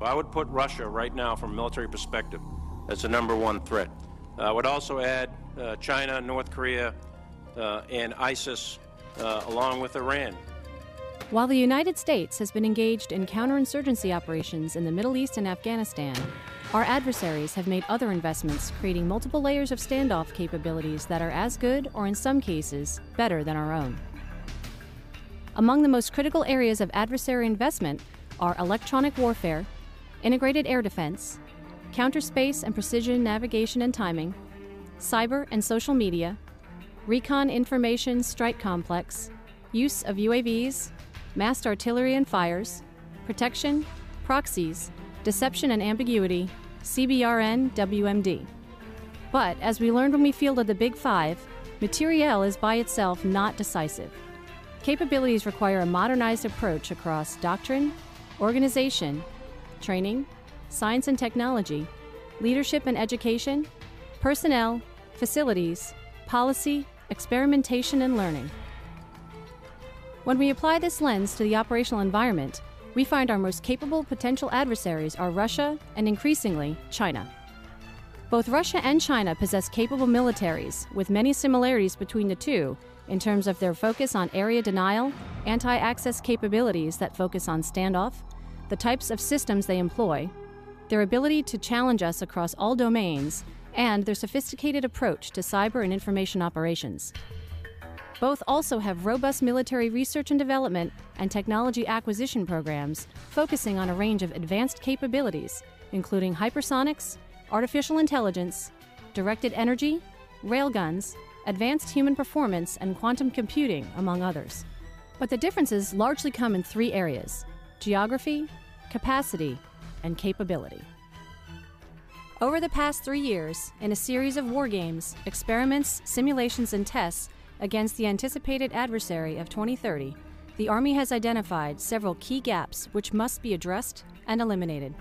I would put Russia right now from a military perspective as the #1 threat. I would also add China, North Korea, and ISIS, along with Iran. While the United States has been engaged in counterinsurgency operations in the Middle East and Afghanistan, our adversaries have made other investments, creating multiple layers of standoff capabilities that are as good, or in some cases, better than our own. Among the most critical areas of adversary investment are electronic warfare, integrated air defense, counterspace and precision navigation and timing, cyber and social media, recon information strike complex, use of UAVs, massed artillery and fires, protection, proxies, deception and ambiguity, CBRN, WMD. But as we learned when we fielded the Big Five, materiel is by itself not decisive. Capabilities require a modernized approach across doctrine, organization, training, science and technology, leadership and education, personnel, facilities, policy, experimentation and learning. When we apply this lens to the operational environment, we find our most capable potential adversaries are Russia and, increasingly, China. Both Russia and China possess capable militaries, with many similarities between the two in terms of their focus on area denial, anti-access capabilities that focus on standoff, the types of systems they employ, their ability to challenge us across all domains, and their sophisticated approach to cyber and information operations. Both also have robust military research and development and technology acquisition programs focusing on a range of advanced capabilities, including hypersonics, artificial intelligence, directed energy, railguns, advanced human performance, and quantum computing, among others. But the differences largely come in three areas: geography, capacity, and capability. Over the past 3 years, in a series of war games, experiments, simulations, and tests against the anticipated adversary of 2030, the Army has identified several key gaps which must be addressed and eliminated.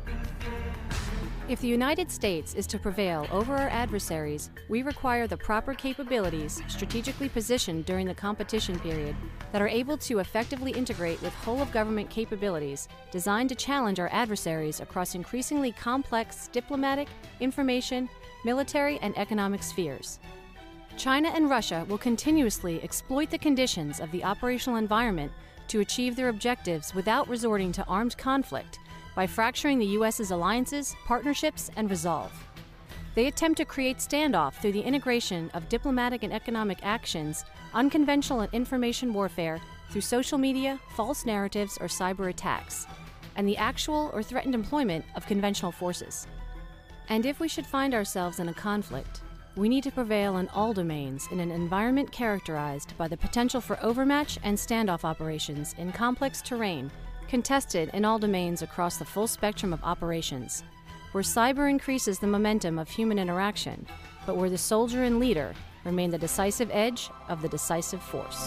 If the United States is to prevail over our adversaries, we require the proper capabilities strategically positioned during the competition period that are able to effectively integrate with whole-of-government capabilities designed to challenge our adversaries across increasingly complex diplomatic, information, military, and economic spheres. China and Russia will continuously exploit the conditions of the operational environment to achieve their objectives without resorting to armed conflict by fracturing the U.S.'s alliances, partnerships, and resolve. They attempt to create standoff through the integration of diplomatic and economic actions, unconventional and information warfare through social media, false narratives, or cyber attacks, and the actual or threatened employment of conventional forces. And if we should find ourselves in a conflict, we need to prevail in all domains in an environment characterized by the potential for overmatch and standoff operations in complex terrain, contested in all domains across the full spectrum of operations, where cyber increases the momentum of human interaction, but where the soldier and leader remain the decisive edge of the decisive force.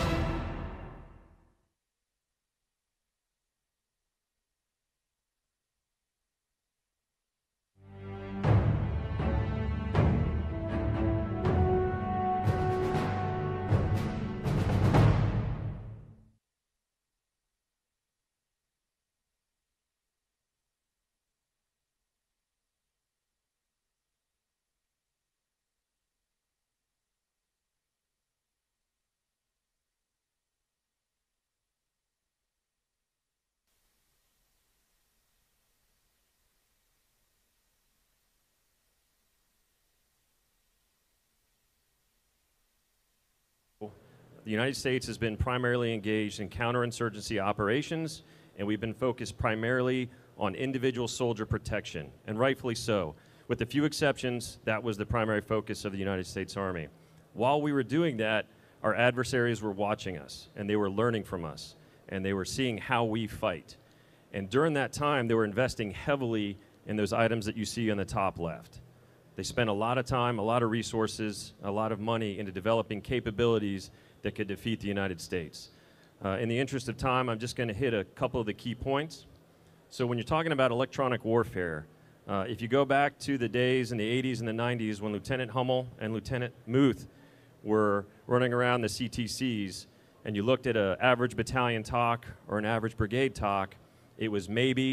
The United States has been primarily engaged in counterinsurgency operations, and we've been focused primarily on individual soldier protection, and rightfully so. With a few exceptions, that was the primary focus of the United States Army. While we were doing that, our adversaries were watching us, and they were learning from us, and they were seeing how we fight. And during that time, they were investing heavily in those items that you see on the top left. They spent a lot of time, a lot of resources, a lot of money into developing capabilities that could defeat the United States. In the interest of time, I'm just going to hit a couple of the key points. So when you're talking about electronic warfare, if you go back to the days in the 80s and the 90s when Lieutenant Hummel and Lieutenant Muth were running around the CTCs, and you looked at an average battalion TOC or an average brigade TOC, it was maybe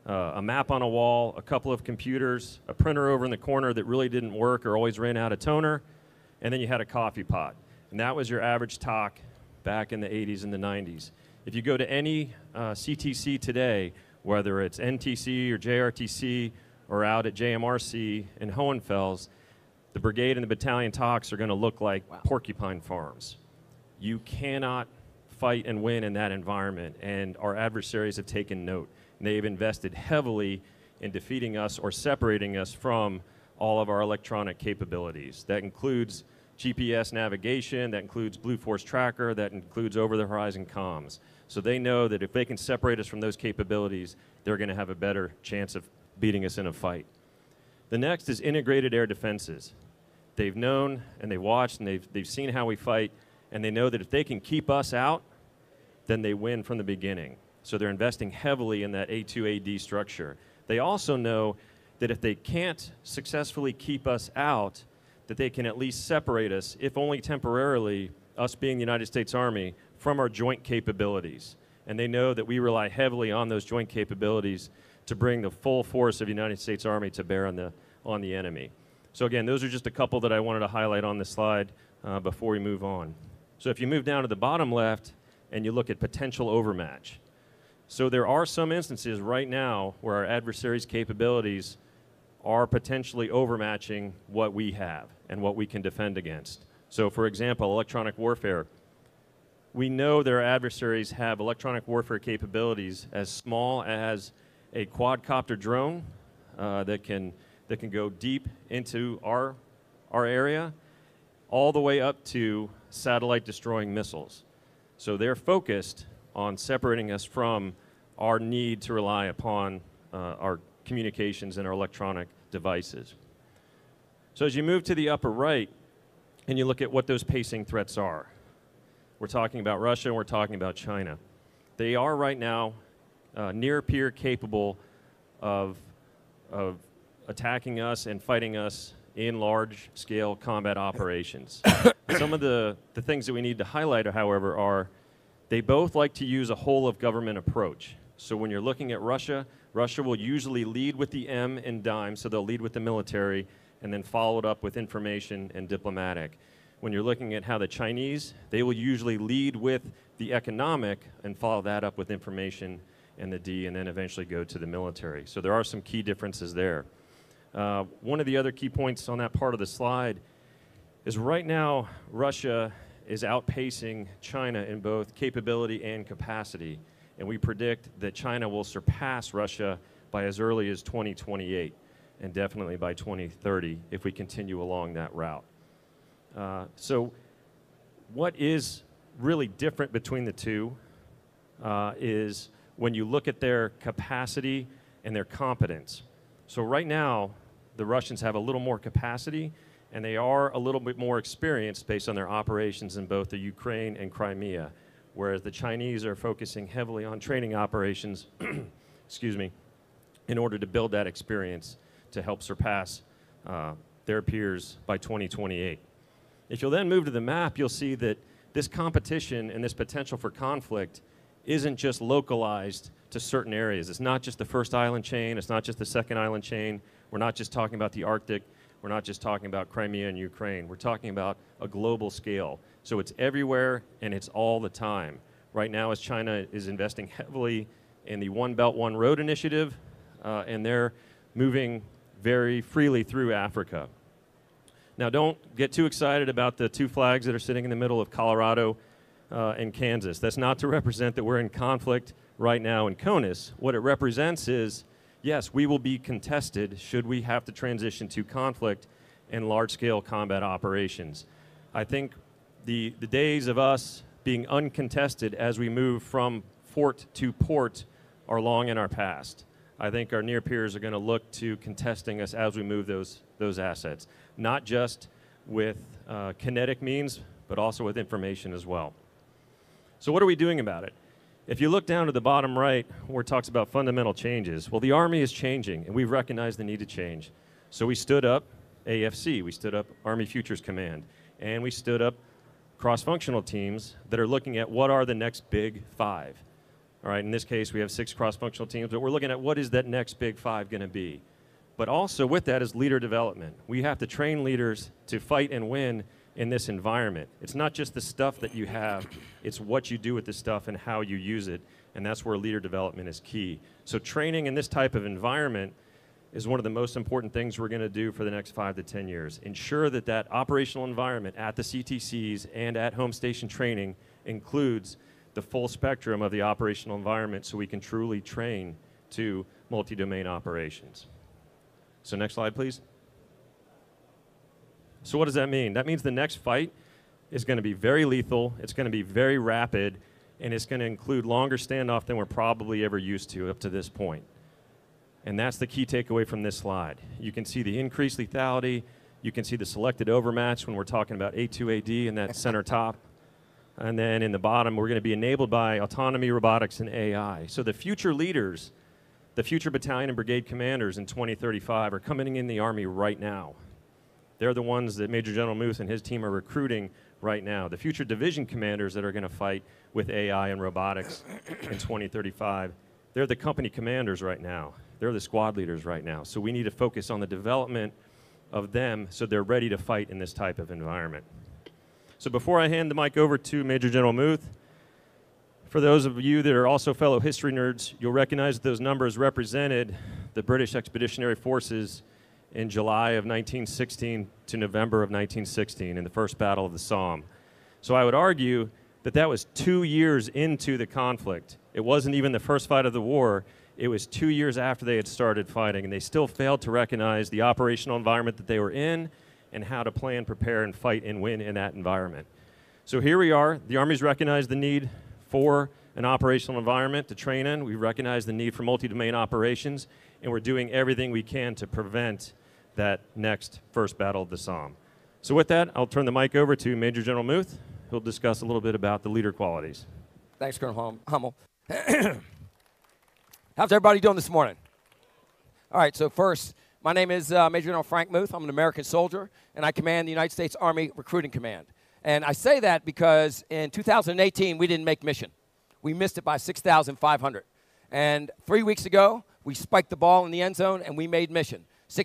a map on a wall, a couple of computers, a printer over in the corner that really didn't work or always ran out of toner, and then you had a coffee pot. And that was your average talk back in the 80s and the 90s. If you go to any CTC today, whether it's NTC or JRTC or out at JMRC in Hohenfels, the brigade and the battalion talks are going to look like porcupine farms. You cannot fight and win in that environment, and our adversaries have taken note. And they've invested heavily in defeating us or separating us from all of our electronic capabilities. That includes GPS navigation, that includes Blue Force Tracker, that includes over-the-horizon comms. So they know that if they can separate us from those capabilities, they're going to have a better chance of beating us in a fight. The next is integrated air defenses. They've known and they watched and they've seen how we fight, and they know that if they can keep us out, then they win from the beginning. So they're investing heavily in that A2AD structure. They also know that if they can't successfully keep us out, that they can at least separate us, if only temporarily, us being the United States Army, from our joint capabilities. And they know that we rely heavily on those joint capabilities to bring the full force of the United States Army to bear on the enemy. So again, those are just a couple that I wanted to highlight on this slide before we move on. So if you move down to the bottom left and you look at potential overmatch. So there are some instances right now where our adversaries' capabilities are potentially overmatching what we have and what we can defend against. So for example, electronic warfare. We know their adversaries have electronic warfare capabilities as small as a quadcopter drone that can go deep into our area, all the way up to satellite destroying missiles. So they're focused on separating us from our need to rely upon our communications and our electronic devices. So as you move to the upper right and you look at what those pacing threats are, we're talking about Russia and we're talking about China. They are right now near peer capable of attacking us and fighting us in large-scale combat operations. Some of the things that we need to highlight, however, are they both like to use a whole-of-government approach. So when you're looking at Russia, Russia will usually lead with the M in dime, so they'll lead with the military and then follow it up with information and diplomatic. When you're looking at how the Chinese, they will usually lead with the economic and follow that up with information and the D, and then eventually go to the military. So there are some key differences there. One of the other key points on that part of the slide is right now Russia is outpacing China in both capability and capacity, and we predict that China will surpass Russia by as early as 2028 and definitely by 2030 if we continue along that route. So what is really different between the two is when you look at their capacity and their competence. So right now, the Russians have a little more capacity, and they are a little bit more experienced based on their operations in both the Ukraine and Crimea, whereas the Chinese are focusing heavily on training operations, excuse me, in order to build that experience to help surpass their peers by 2028. If you'll then move to the map, you'll see that this competition and this potential for conflict isn't just localized to certain areas. It's not just the first island chain. It's not just the second island chain. We're not just talking about the Arctic. We're not just talking about Crimea and Ukraine. We're talking about a global scale. So it's everywhere and it's all the time. Right now, as China is investing heavily in the One Belt, One Road initiative, and they're moving very freely through Africa. Now, don't get too excited about the two flags that are sitting in the middle of Colorado and Kansas. That's not to represent that we're in conflict right now in CONUS. What it represents is, yes, we will be contested should we have to transition to conflict and large-scale combat operations. I think the days of us being uncontested as we move from fort to port are long in our past. I think our near peers are going to look to contesting us as we move those assets, not just with kinetic means, but also with information as well. So what are we doing about it? If you look down to the bottom right, where it talks about fundamental changes, well, the Army is changing, and we've recognized the need to change. So we stood up AFC, we stood up Army Futures Command, and we stood up cross-functional teams that are looking at what are the next big five. All right, in this case, we have 6 cross-functional teams, but we're looking at what is that next big 5 going to be. But also with that is leader development. We have to train leaders to fight and win in this environment. It's not just the stuff that you have, it's what you do with the stuff and how you use it, and that's where leader development is key. So training in this type of environment is one of the most important things we're going to do for the next 5 to 10 years. Ensure that that operational environment at the CTCs and at home station training includes the full spectrum of the operational environment so we can truly train to multi-domain operations. So next slide, please. So what does that mean? That means the next fight is going to be very lethal, it's going to be very rapid, and it's going to include longer standoff than we're probably ever used to up to this point. And that's the key takeaway from this slide. You can see the increased lethality, you can see the selected overmatch when we're talking about A2AD in that center top. And then in the bottom, we're going to be enabled by autonomy, robotics, and AI. So the future leaders, the future battalion and brigade commanders in 2035 are coming in the Army right now. They're the ones that Major General Muth and his team are recruiting right now. The future division commanders that are going to fight with AI and robotics in 2035, they're the company commanders right now. They're the squad leaders right now. So we need to focus on the development of them so they're ready to fight in this type of environment. So before I hand the mic over to Major General Muth, for those of you that are also fellow history nerds, you'll recognize that those numbers represented the British Expeditionary Forces in July of 1916 to November of 1916 in the First Battle of the Somme. So I would argue that that was 2 years into the conflict. It wasn't even the first fight of the war. It was 2 years after they had started fighting, and they still failed to recognize the operational environment that they were in and how to plan, prepare, and fight and win in that environment. So here we are. The Army's recognized the need for an operational environment to train in. We recognize the need for multi-domain operations, and we're doing everything we can to prevent that next First Battle of the Somme. So with that, I'll turn the mic over to Major General Muth, who'll discuss a little bit about the leader qualities. Thanks, Colonel Hummel. How's everybody doing this morning? All right, so first, my name is Major General Frank Muth. I'm an American soldier, and I command the United States Army Recruiting Command. And I say that because in 2018, we didn't make mission. We missed it by 6,500. And 3 weeks ago, we spiked the ball in the end zone, and we made mission.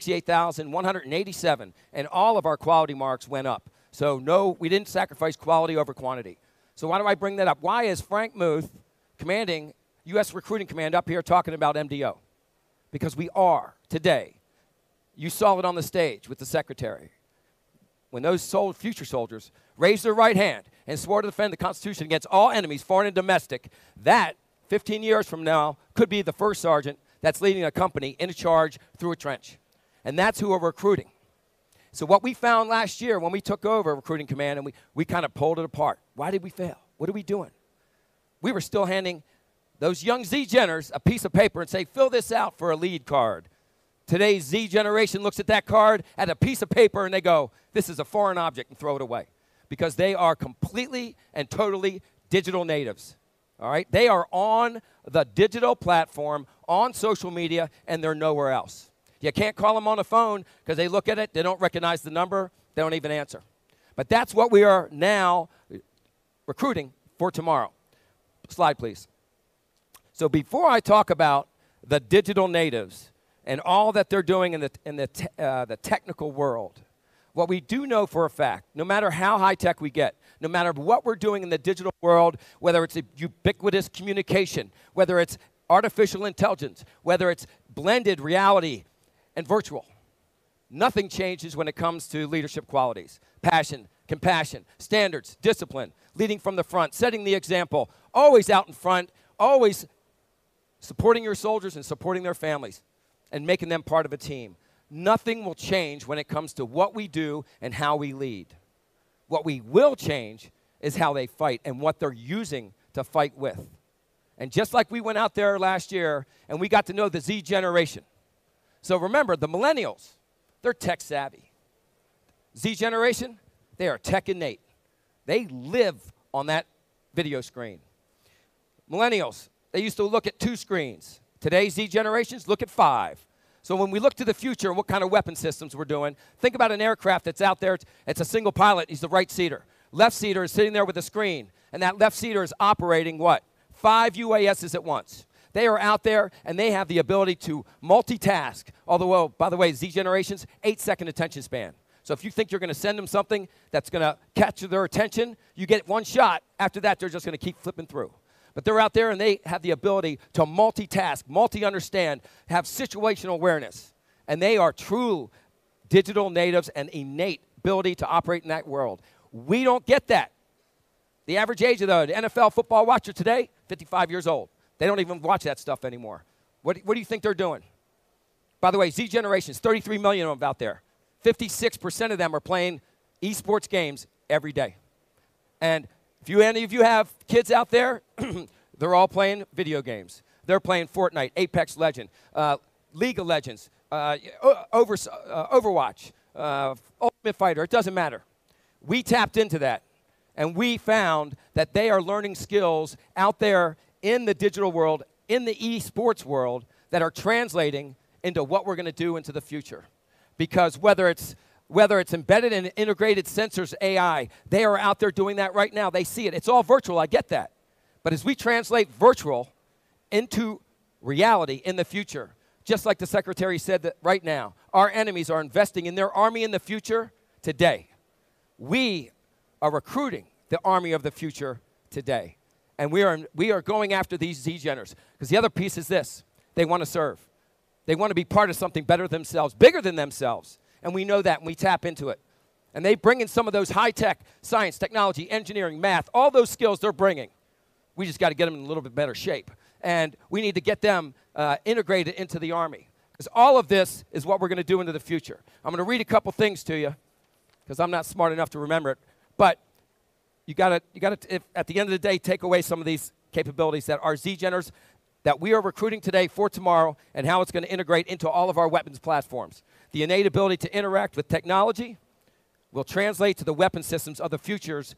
68,187, and all of our quality marks went up. So no, we didn't sacrifice quality over quantity. So why do I bring that up? Why is Frank Muth commanding U.S. Recruiting Command up here talking about MDO? Because we are today. You saw it on the stage with the secretary. When those future soldiers raised their right hand and swore to defend the Constitution against all enemies, foreign and domestic, that 15 years from now could be the first sergeant that's leading a company in a charge through a trench. And that's who we're recruiting. So what we found last year when we took over Recruiting Command and we kind of pulled it apart. Why did we fail? What are we doing? We were still handing those young Z-Geners a piece of paper and say, fill this out for a lead card. Today's Z generation looks at that card, at a piece of paper, and they go, this is a foreign object, and throw it away. Because they are completely and totally digital natives. All right? They are on the digital platform, on social media, and they're nowhere else. You can't call them on the phone because they look at it, they don't recognize the number, they don't even answer. But that's what we are now recruiting for tomorrow. Slide, please. So before I talk about the digital natives and all that they're doing in the technical world, what we do know for a fact, no matter how high-tech we get, no matter what we're doing in the digital world, whether it's a ubiquitous communication, whether it's artificial intelligence, whether it's blended reality and virtual, nothing changes when it comes to leadership qualities. Passion, compassion, standards, discipline, leading from the front, setting the example, always out in front, always supporting your soldiers and supporting their families and making them part of a team. Nothing will change when it comes to what we do and how we lead. What we will change is how they fight and what they're using to fight with. And just like we went out there last year and we got to know the Z generation. So remember, the millennials, they're tech savvy. Z generation, they are tech innate. They live on that video screen. Millennials, they used to look at 2 screens. Today's Z generations look at 5. So when we look to the future and what kind of weapon systems we're doing, think about an aircraft that's out there. It's a single pilot. He's the right seater. Left seater is sitting there with a screen. And that left seater is operating what? 5 UASs at once. They are out there, and they have the ability to multitask. Although, by the way, Z generations, 8-second attention span. So if you think you're going to send them something that's going to catch their attention, you get one shot. After that, they're just going to keep flipping through. But they're out there, and they have the ability to multitask, multi-understand, have situational awareness. And they are true digital natives and innate ability to operate in that world. We don't get that. The average age of the NFL football watcher today, 55 years old. They don't even watch that stuff anymore. What do you think they're doing? By the way, Z generations, 33 million of them out there. 56% of them are playing esports games every day. And if any of you have kids out there, they're all playing video games. They're playing Fortnite, Apex Legend, League of Legends, Overwatch, Ultimate Fighter. It doesn't matter. We tapped into that, and we found that they are learning skills out there in the digital world, in the esports world, that are translating into what we're going to do into the future. Because whether it's embedded in integrated sensors, AI, they are out there doing that right now. They see it. It's all virtual. I get that. But as we translate virtual into reality in the future, just like the Secretary said that right now, our enemies are investing in their army in the future today. We are recruiting the army of the future today. And we are going after these Z-Geners. Because the other piece is this. They want to serve. They want to be part of something better themselves, bigger than themselves. And we know that, and we tap into it. And they bring in some of those high-tech science, technology, engineering, math, all those skills they're bringing. We just got to get them in a little bit better shape. And we need to get them integrated into the Army. Because all of this is what we're going to do into the future. I'm going to read a couple things to you, because I'm not smart enough to remember it. But you got to, at the end of the day, take away some of these capabilities that are Z-Geners that we are recruiting today for tomorrow, and how it's going to integrate into all of our weapons platforms. The innate ability to interact with technology will translate to the weapon systems of the futures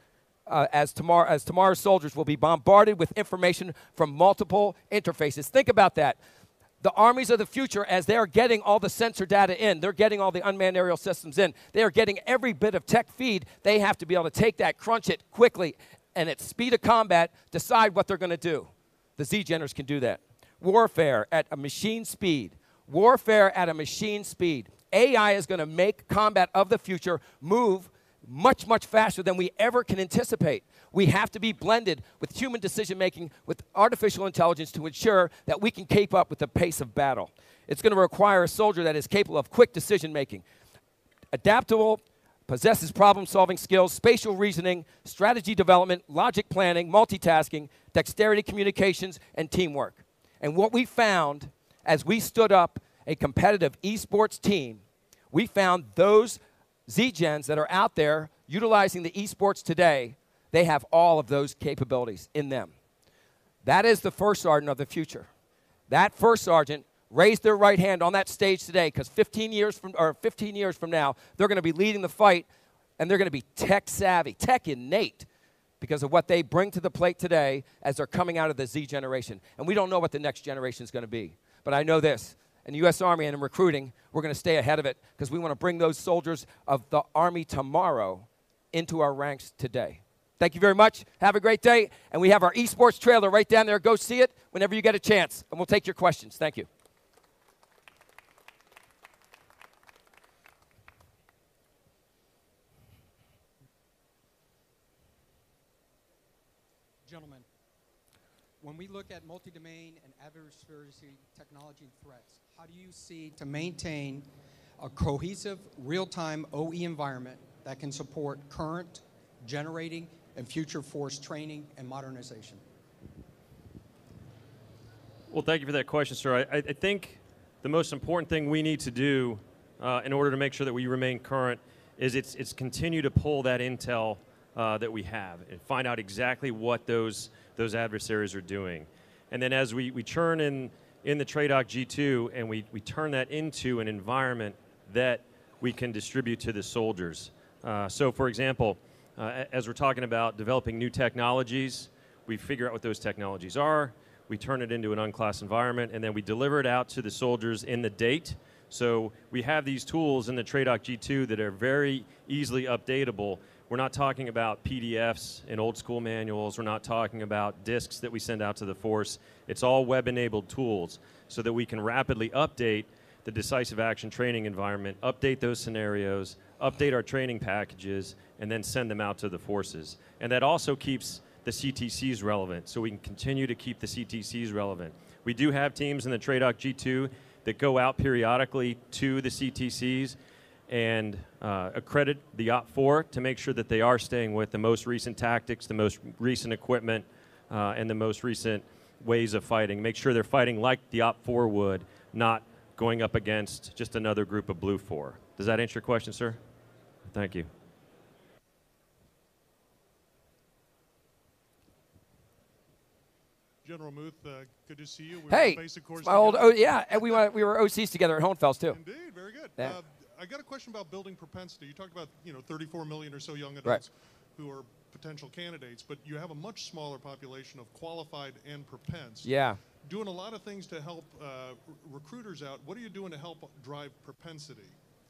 as tomorrow's soldiers will be bombarded with information from multiple interfaces. Think about that. The armies of the future, as they're getting all the sensor data in, they're getting all the unmanned aerial systems in, they are getting every bit of tech feed. They have to be able to take that, crunch it quickly, and at speed of combat, decide what they're going to do. The Z-Geners can do that. Warfare at a machine speed. Warfare at a machine speed. AI is going to make combat of the future move much, much faster than we ever can anticipate. We have to be blended with human decision-making, with artificial intelligence to ensure that we can keep up with the pace of battle. It's going to require a soldier that is capable of quick decision-making, adaptable, possesses problem-solving skills, spatial reasoning, strategy development, logic planning, multitasking, dexterity communications, and teamwork. And what we found as we stood up a competitive esports team, we found those Z-Gens that are out there utilizing the esports today, they have all of those capabilities in them. That is the first sergeant of the future. That first sergeant raised their right hand on that stage today, because 15 years from now, they're going to be leading the fight, and they're going to be tech savvy, tech innate, because of what they bring to the plate today as they're coming out of the Z generation. And we don't know what the next generation is going to be. But I know this. In the U.S. Army and in recruiting, we're going to stay ahead of it, because we want to bring those soldiers of the Army tomorrow into our ranks today. Thank you very much. Have a great day. And we have our esports trailer right down there. Go see it whenever you get a chance. And we'll take your questions. Thank you. Gentlemen, when we look at multi-domain and adversary technology threats, how do you see to maintain a cohesive, real-time OE environment that can support current, generating, and future force training and modernization? Well, thank you for that question, sir. I think the most important thing we need to do in order to make sure that we remain current is it's continue to pull that intel that we have and find out exactly what those adversaries are doing. And then as we churn in the TRADOC G2 and we turn that into an environment that we can distribute to the soldiers. So for example, as we're talking about developing new technologies, we figure out what those technologies are, we turn it into an unclassed environment, and then we deliver it out to the soldiers in the date. So we have these tools in the TRADOC G2 that are very easily updatable, We're not talking about PDFs and old school manuals. We're not talking about discs that we send out to the force. It's all web-enabled tools so that we can rapidly update the decisive action training environment, update those scenarios, update our training packages, and then send them out to the forces. And that also keeps the CTCs relevant, so we can continue to keep the CTCs relevant. We do have teams in the TRADOC G2 that go out periodically to the CTCs and accredit the OP4 to make sure that they are staying with the most recent tactics, the most recent equipment, and the most recent ways of fighting. Make sure they're fighting like the OP4 would, not going up against just another group of Blue 4. Does that answer your question, sir? Thank you. General Muth, good to see you. We Hey, were basic course my old, together. yeah, and we were OCs together at Hohenfels too. Indeed, very good. Yeah. I got a question about building propensity. You talked about 34 million or so young adults Right. who are potential candidates, but you have a much smaller population of qualified and propense. Yeah. Doing a lot of things to help recruiters out. What are you doing to help drive propensity?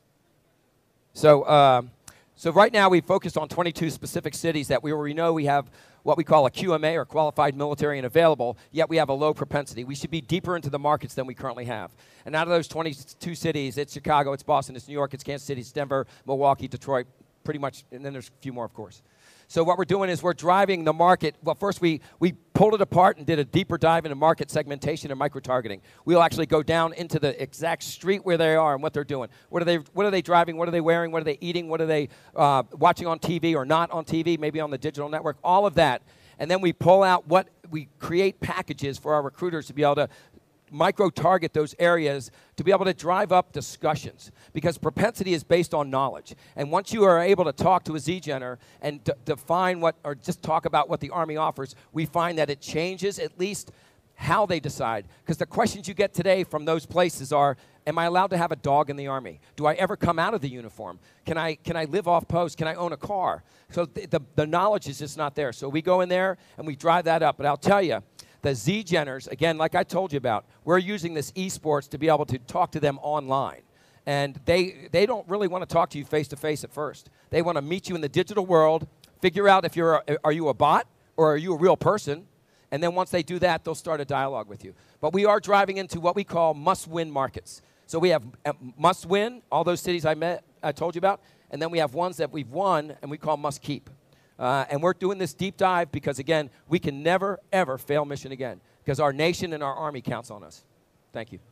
So, so right now we focused on 22 specific cities that we know we have what we call a QMA, or qualified military and available, yet we have a low propensity. We should be deeper into the markets than we currently have. And out of those 22 cities, it's Chicago, it's Boston, it's New York, it's Kansas City, it's Denver, Milwaukee, Detroit, pretty much, and then there's a few more, of course. So what we're doing is we're driving the market. Well, first we pulled it apart and did a deeper dive into market segmentation and micro-targeting. We'll actually go down into the exact street where they are and what they're doing. What are they driving? What are they wearing? What are they eating? What are they watching on TV or not on TV, maybe on the digital network? All of that. And then we pull out we create packages for our recruiters to be able to micro-target those areas to be able to drive up discussions, because propensity is based on knowledge. And once you are able to talk to a Z-Gener and define or just talk about what the Army offers, we find that it changes at least how they decide. Because the questions you get today from those places are, am I allowed to have a dog in the Army? Do I ever come out of the uniform? Can I live off post? Can I own a car? So the knowledge is just not there. So we go in there and we drive that up. But I'll tell you, the Z-Geners, again, like I told you about, we're using this esports to be able to talk to them online. And they don't really want to talk to you face-to-face at first. They want to meet you in the digital world, figure out if are you a bot or are you a real person, and then once they do that, they'll start a dialogue with you. But we are driving into what we call must-win markets. So we have must-win, all those cities I told you about, and then we have ones that we've won and we call must-keep. And we're doing this deep dive because, again, we can never, ever fail mission again, because our nation and our Army counts on us. Thank you.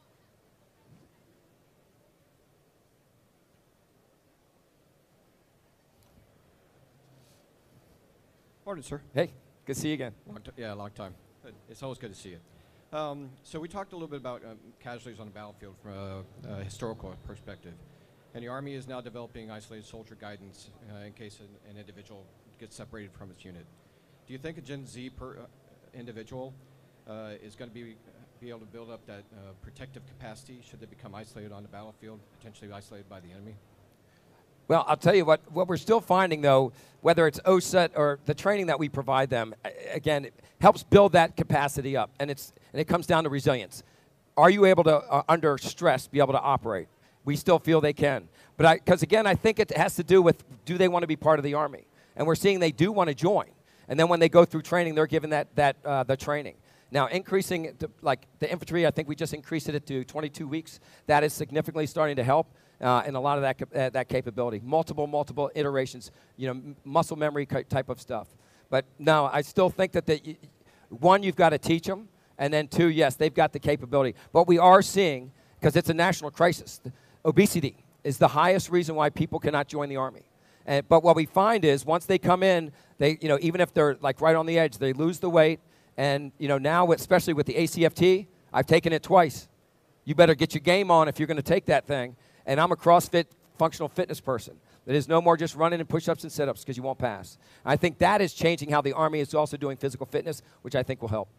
Morning, sir. Hey, good to see you again. Long time. It's always good to see you. So we talked a little bit about casualties on the battlefield from a historical perspective. And the Army is now developing isolated soldier guidance in case an individual gets separated from its unit. Do you think a Gen Z individual is going to be able to build up that protective capacity should they become isolated on the battlefield, potentially isolated by the enemy? Well, I'll tell you what we're still finding, though, whether it's OSET or the training that we provide them, again, it helps build that capacity up. And it comes down to resilience. Are you able to, under stress, be able to operate? We still feel they can. But because, again, I think it has to do with, do they want to be part of the Army? And we're seeing they do want to join. And then when they go through training, they're given the training. Now, increasing it to, like the infantry, I think we just increased it to 22 weeks. That is significantly starting to help in a lot of that capability. Multiple iterations, muscle memory type of stuff. But no, I still think that one, you've got to teach them. And then two, yes, they've got the capability. But we are seeing, because it's a national crisis, obesity is the highest reason why people cannot join the Army. But what we find is once they come in, they, even if they're like right on the edge, they lose the weight. And now, especially with the ACFT, I've taken it twice. You better get your game on if you're going to take that thing. And I'm a CrossFit functional fitness person. It is no more just running and push-ups and sit-ups because you won't pass. I think that is changing how the Army is also doing physical fitness, which I think will help.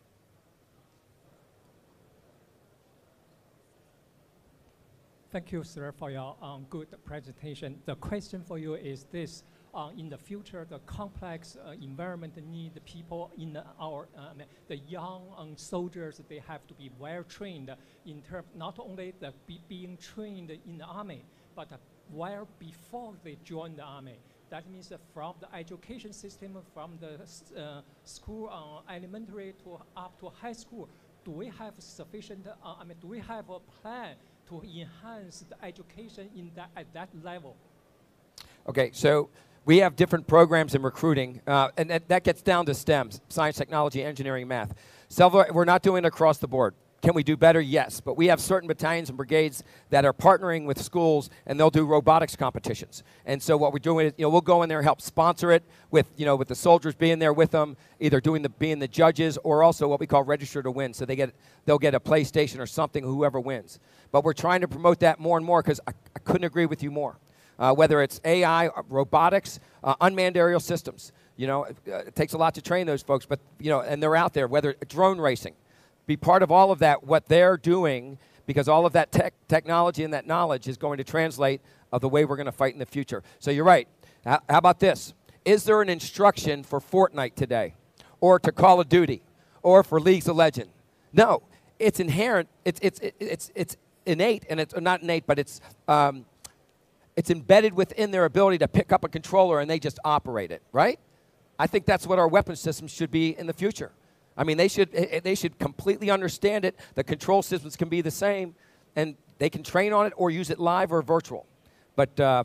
Thank you, sir, for your good presentation. The question for you is this. In the future, the complex environment need the people in the young soldiers, they have to be well trained in terms, not only being trained in the Army, but well before they join the Army. That means from the education system, from the school, elementary to up to high school, do we have sufficient, do we have a plan to enhance the education at that level? Okay, so we have different programs in recruiting, and that gets down to STEMs, science, technology, engineering, math. We're not doing it across the board. Can we do better? Yes, but we have certain battalions and brigades that are partnering with schools, and they'll do robotics competitions. And so what we're doing is, we'll go in there and help sponsor it with, with the soldiers being there with them, either being the judges, or also what we call register to win. So they'll get a PlayStation or something, whoever wins. But we're trying to promote that more and more because I couldn't agree with you more. Whether it's AI, robotics, unmanned aerial systems. It takes a lot to train those folks, but and they're out there. Whether drone racing. Be part of all of that, what they're doing, because all of that technology and that knowledge is going to translate of the way we're going to fight in the future. So you're right. How about this? Is there an instruction for Fortnite today, or to Call of Duty, or for Leagues of Legends? No, it's inherent. It's innate, and it's not innate, but it's embedded within their ability to pick up a controller and they just operate it. Right? I think that's what our weapon systems should be in the future. I mean, they should completely understand it. The control systems can be the same, and they can train on it or use it live or virtual. But, yeah.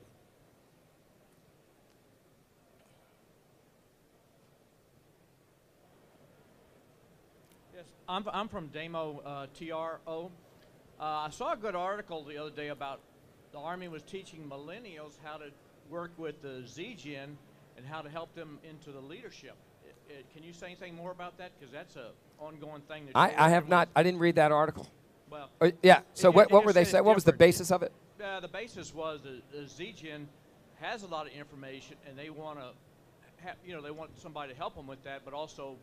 Yes, I'm from Damo TRO. I saw a good article the other day about the Army was teaching millennials how to work with the Z-Gen and how to help them into the leadership. Can you say anything more about that? Because that's an ongoing thing. I have not. I didn't read that article. Well, yeah. So what were they saying? What was the basis of it? The basis was the Z-Gen has a lot of information, and they want to, they want somebody to help them with that, but also,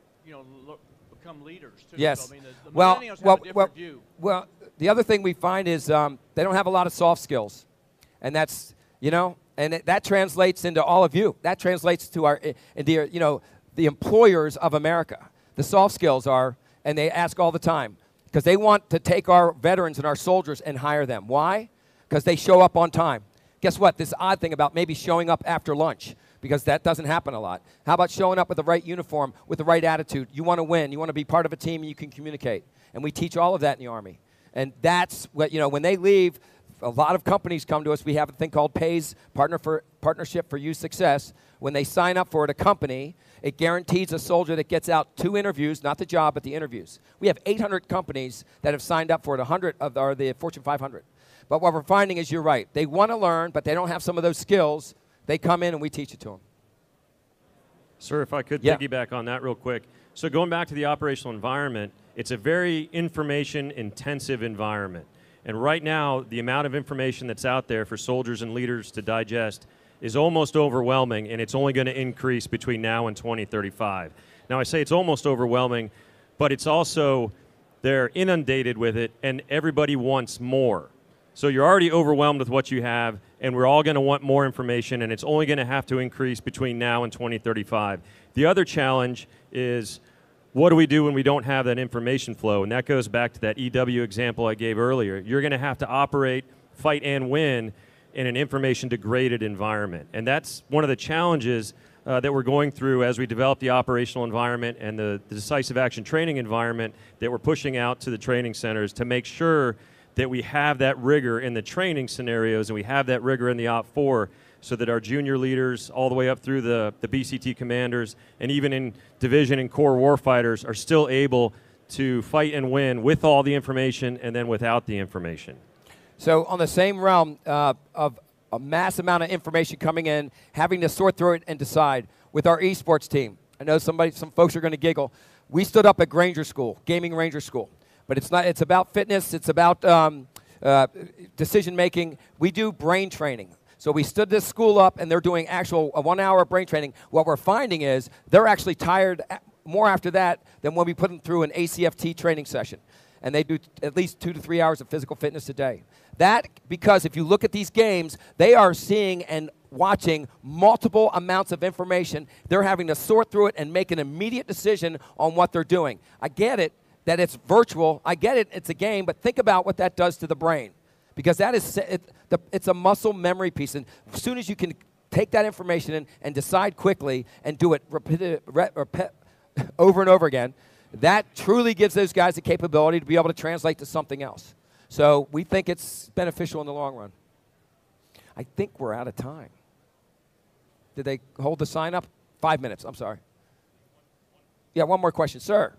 become leaders too. Yes. So, I mean, the millennials have a different view. Well, the other thing we find is they don't have a lot of soft skills, and that's and that translates into all of you. That translates to the employers of America. The soft skills are, and they ask all the time, because they want to take our veterans and our soldiers and hire them. Why? Because they show up on time. Guess what? This odd thing about maybe showing up after lunch, because that doesn't happen a lot. How about showing up with the right uniform, with the right attitude? You want to win. You want to be part of a team, and you can communicate. And we teach all of that in the Army. And that's what, when they leave, a lot of companies come to us. We have a thing called PAYS, Partnership for Youth Success. When they sign up for it, a company, it guarantees a soldier that gets out 2 interviews, not the job, but the interviews. We have 800 companies that have signed up for it. 100 are the Fortune 500. But what we're finding is you're right. They want to learn, but they don't have some of those skills. They come in and we teach it to them. Sir, if I could piggyback on that real quick. So going back to the operational environment, it's a very information-intensive environment. And right now, the amount of information that's out there for soldiers and leaders to digest is almost overwhelming, and it's only going to increase between now and 2035. Now, I say it's almost overwhelming, but it's also, they're inundated with it, and everybody wants more. So you're already overwhelmed with what you have, and we're all going to want more information, and it's only going to have to increase between now and 2035. The other challenge is, what do we do when we don't have that information flow? And that goes back to that EW example I gave earlier. You're going to have to operate, fight, and win in an information-degraded environment. And that's one of the challenges that we're going through as we develop the operational environment and the decisive action training environment that we're pushing out to the training centers to make sure that we have that rigor in the training scenarios and we have that rigor in the OP4 so that our junior leaders all the way up through the BCT commanders and even in division and corps warfighters are still able to fight and win with all the information and then without the information. So on the same realm of a mass amount of information coming in, having to sort through it and decide with our esports team. I know some folks are going to giggle. We stood up at Granger School, Gaming Ranger School. But it's not. It's about fitness. It's about decision making. We do brain training. So we stood this school up, and they're doing actual 1 hour brain training. What we're finding is they're actually tired more after that than when we put them through an ACFT training session. And they do at least 2 to 3 hours of physical fitness a day. That, because if you look at these games, they are seeing and watching multiple amounts of information. They're having to sort through it and make an immediate decision on what they're doing. I get it that it's virtual. I get it, it's a game, but think about what that does to the brain. Because that is, it's a muscle memory piece. And as soon as you can take that information in and decide quickly and do it over and over again, that truly gives those guys the capability to be able to translate to something else. So we think it's beneficial in the long run. I think we're out of time. Did they hold the sign up? 5 minutes, I'm sorry. Yeah, one more question. Sir.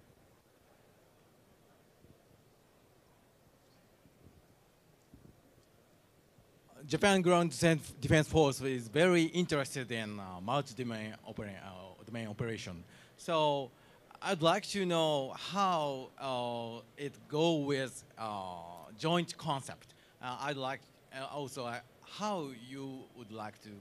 Japan Ground Defense Force is very interested in multi-domain domain operation. So I'd like to know how it go with joint concept. I'd like also how you would like to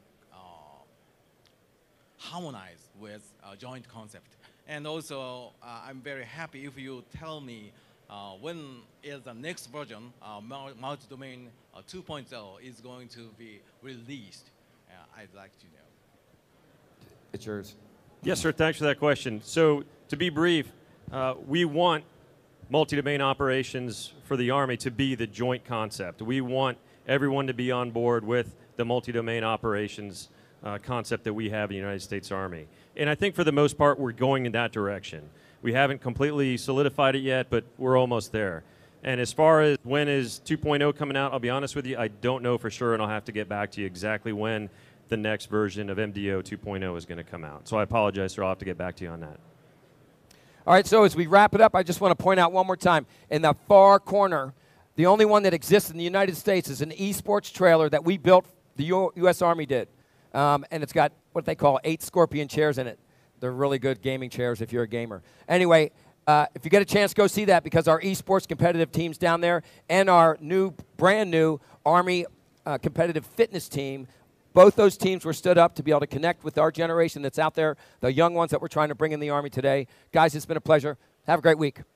harmonize with joint concept. And also, I'm very happy if you tell me when is the next version, multi-domain 2.0 is going to be released. I'd like to know. It's yours. Yes, sir. Thanks for that question. So to be brief, we want multi-domain operations for the Army to be the joint concept. We want everyone to be on board with the multi-domain operations concept that we have in the United States Army. And I think for the most part, we're going in that direction. We haven't completely solidified it yet, but we're almost there. And as far as when is 2.0 coming out, I'll be honest with you, I don't know for sure, and I'll have to get back to you exactly when the next version of MDO 2.0 is going to come out. So I apologize, sir. I'll have to get back to you on that. All right, so as we wrap it up, I just want to point out one more time. In the far corner, the only one that exists in the United States is an esports trailer that we built, the U.S. Army did. And it's got what they call 8 Scorpion chairs in it. They're really good gaming chairs if you're a gamer. Anyway, if you get a chance, go see that, because our esports competitive team's down there and our brand new Army competitive fitness team, both those teams were stood up to be able to connect with our generation that's out there, the young ones that we're trying to bring in the Army today. Guys, it's been a pleasure. Have a great week.